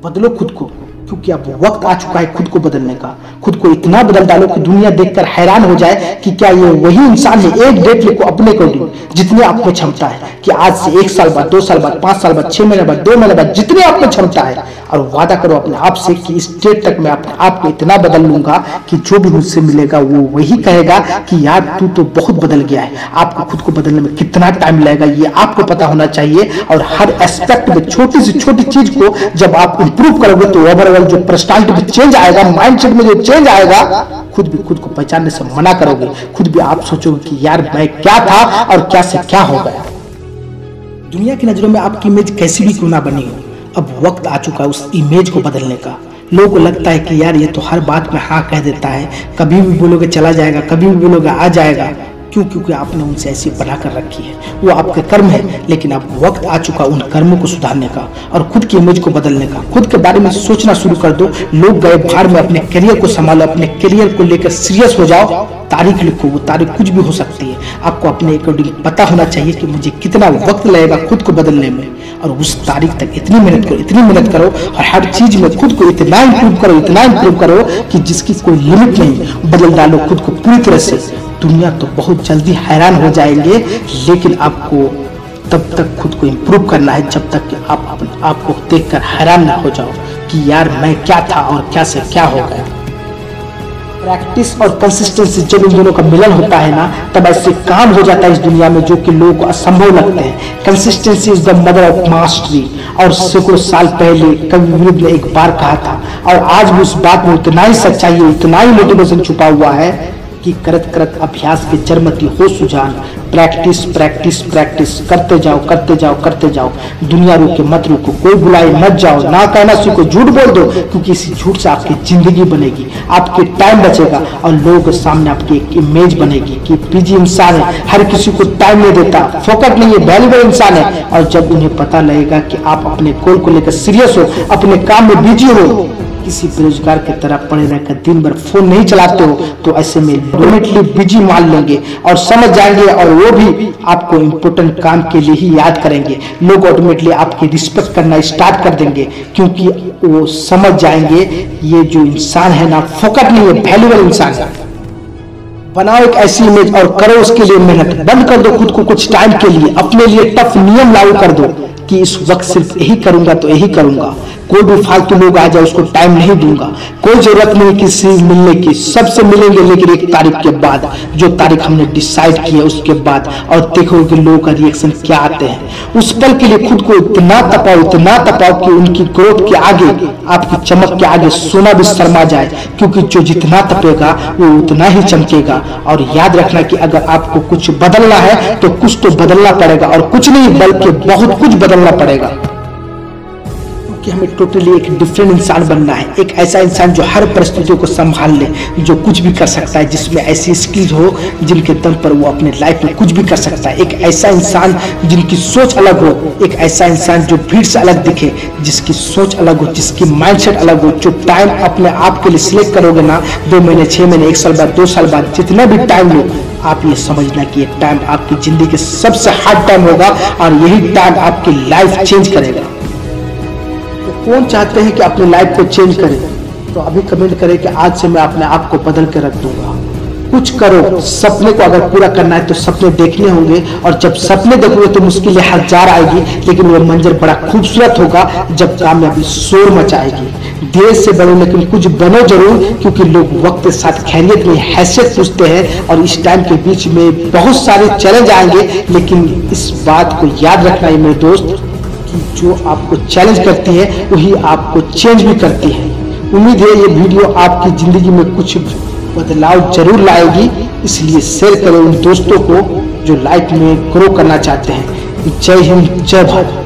बदलो खुद को, क्योंकि अब वक्त आ चुका है खुद को बदलने का। खुद को इतना बदल डालो कि दुनिया देखकर हैरान हो जाए कि क्या ये वही इंसान है। एक डेट लिखो अपने अकॉर्डिंग, जितने आप में क्षमता है, कि आज से 1 साल बाद, 2 साल बाद, 5 साल बाद, 6 महीने बाद, 2 महीने बाद, जितने आप में क्षमता है, और वादा करो अपने आप से कि इस डेट तक मैं अपने आप को इतना बदल लूंगा कि जो भी मुझसे मिलेगा वो वही कहेगा कि यार तू तो बहुत बदल गया है। आपको खुद को बदलने में कितना टाइम लगेगा ये आपको पता होना चाहिए। और हर एस्पेक्ट में छोटी से छोटी चीज को जब आप इंप्रूव करोगे तो ओवरऑल जो पर्सनालिटी में चेंज आएगा, माइंडसेट में जो चेंज आएगा, खुद भी खुद को पहचानने से मना करोगे। खुद भी आप सोचोगे कि यार मैं क्या था और क्या से क्या हो गया। दुनिया की नजरों में आपकी इमेज कैसी भी क्यों ना बनी हो, अब वक्त आ चुका है उस इमेज को बदलने का। लोगों को लगता है कि यार ये तो हर बात में हाँ कह देता है, कभी भी बोलोगे चला जाएगा, कभी भी बोलोगे आ जाएगा। क्यों? क्योंकि आपने उनसे ऐसी बना कर रखी है, वो आपके कर्म है। लेकिन अब वक्त आ चुका उन कर्मों को सुधारने का और खुद की इमेज को बदलने का। खुद के बारे में सोचना शुरू कर दो। लोग गए बाहर में, अपने करियर को संभालो, अपने करियर को लेकर सीरियस हो जाओ। तारीख लिखो, वो तारीख कुछ भी हो सकती है। आपको अपने अकॉर्डिंग पता होना चाहिए कि मुझे कितना वक्त लगेगा खुद को बदलने में, और उस तारीख तक इतनी मेहनत करो, इतनी मेहनत करो, और हर चीज में खुद को इतना इंप्रूव करो, इतना इंप्रूव करो कि जिसकी कोई लिमिट नहीं। बदल डालो खुद को पूरी तरह से। दुनिया तो बहुत जल्दी हैरान हो जाएंगे, लेकिन आपको तब तक खुद को इंप्रूव करना है जब तक कि आप अपने आप को देखकर हैरान ना हो जाओ कि यार मैं क्या था और क्या से क्या हो गया। प्रैक्टिस और कंसिस्टेंसी जब इन दोनों का मिलन होता है ना, तब ऐसे काम हो जाता है इस दुनिया में जो कि लोगों को असंभव लगते हैं। Consistency is the mother of mastery. और सैकड़ों साल पहले कवि विरुद्ध ने एक बार कहा था, और आज भी उस बात में उतना ही सच्चाई है, उतना ही मोटिवेशन छुपा हुआ है कि करत करत अभ्यास के जड़मती हो सुजान। प्रैक्टिस प्रैक्टिस प्रैक्टिस करते जाओ, करते जाओ, करते जाओ। दुनिया रोके मत रुको, कोई बुलाए मत जाओ, ना कहना सीखो, झूठ बोल दो, क्योंकि इसी झूठ से आपकी जिंदगी बनेगी, आपके टाइम बचेगा, और लोगों के सामने आपकी एक इमेज बनेगी कि बिजी इंसान है, हर किसी को टाइम नहीं देता, फोकस नहीं है, वैल्यूएबल इंसान है। और जब उन्हें पता लगेगा कि आप अपने गोल को लेकर सीरियस हो, अपने काम में बिजी हो, किसी बेरोजगार की तरह पड़े रहकर दिन भर फोन नहीं चलाते हो, तो ऐसे में डेफिनेटली बिजी मान लेंगे और समझ जाएंगे, और वो भी आपको इम्पोर्टेंट काम के लिए ही याद करेंगे। लोग ऑटोमेटिकली आपकी रिस्पेक्ट करना स्टार्ट कर देंगे, क्योंकि वो समझ जाएंगे ये जो इंसान है ना, फोकस नहीं है, वैल्यूएबल इंसान है। बनाओ एक ऐसी इमेज और करो उसके लिए मेहनत। बंद कर दो खुद को कुछ टाइम के लिए, अपने लिए टफ नियम लागू कर दो कि इस वक्त सिर्फ यही करूंगा तो यही करूंगा। कोई भी फालतू लोग आ जाए उसको टाइम नहीं दूंगा। कोई जरूरत नहीं किसी मिलने की, सबसे मिलेंगे लेकिन 1 तारीख के बाद, जो तारीख हमने डिसाइड की है उसके बाद। और देखो कि लोगों का रिएक्शन क्या आते हैं। उस पल के लिए खुद को इतना तपाओ कि उनकी ग्रोथ के आगे, आपकी चमक के आगे सोना भी शर्मा जाए, क्योंकि जो जितना तपेगा वो उतना ही चमकेगा। और याद रखना कि अगर आपको कुछ बदलना है तो कुछ तो बदलना पड़ेगा, और कुछ नहीं बल्कि बहुत कुछ बदलना पड़ेगा, कि हमें टोटली एक डिफरेंट इंसान बनना है। एक ऐसा इंसान जो हर परिस्थितियों को संभाल ले, जो कुछ भी कर सकता है, जिसमें ऐसी स्किल्स हो जिनके दम पर वो अपने लाइफ में कुछ भी कर सकता है। एक ऐसा इंसान जिनकी सोच अलग हो, एक ऐसा इंसान जो भीड़ से अलग दिखे, जिसकी सोच अलग हो, जिसकी माइंडसेट अलग हो। जो टाइम अपने आप के लिए सिलेक्ट करोगे ना, 2 महीने, 6 महीने, 1 साल बाद, 2 साल बाद, जितना भी टाइम लो, आप ये समझना कि ये टाइम आपकी जिंदगी के सबसे हार्ड टाइम होगा, और यही टाइम आपकी लाइफ चेंज करेगा। कौन चाहते हैं कि अपनी लाइफ को चेंज करें? तो अभी कमेंट करें कि आज से मैं अपने आप को बदल के रख दूंगा। कुछ करो। सपने को अगर पूरा करना है तो सपने देखने होंगे, और जब सपने देखोगे तो मुश्किलें 1000 आएगी, लेकिन वो मंजर बड़ा खूबसूरत होगा जब कामयाबी शोर मचाएगी। देर से बनो लेकिन कुछ बनो जरूर, क्योंकि लोग वक्त के साथ खैरियत में हैसियत पूछते हैं। और इस टाइम के बीच में बहुत सारे चैलेंज आएंगे, लेकिन इस बात को याद रखना है मेरे दोस्त, जो आपको चैलेंज करती है वही आपको चेंज भी करती है। उम्मीद है ये वीडियो आपकी जिंदगी में कुछ बदलाव जरूर लाएगी, इसलिए शेयर करें उन दोस्तों को जो लाइफ में ग्रो करना चाहते हैं। जय हिंद, जय भारत।